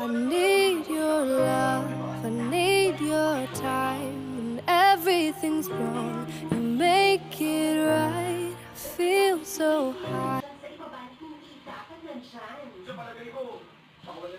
I need your love, I need your time. When everything's wrong, you make it right. I feel so high.